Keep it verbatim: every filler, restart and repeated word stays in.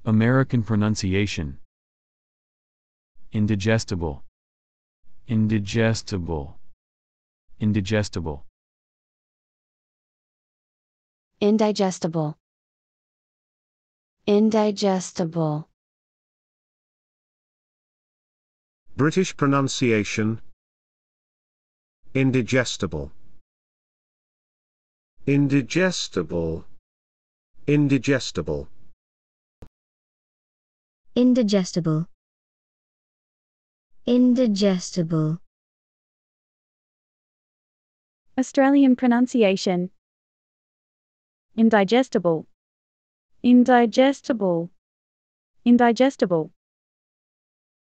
American pronunciation. Indigestible. Indigestible. Indigestible. Indigestible. Indigestible. British pronunciation. Indigestible. Indigestible. Indigestible. Indigestible. Indigestible. Australian pronunciation. Indigestible. Indigestible. Indigestible.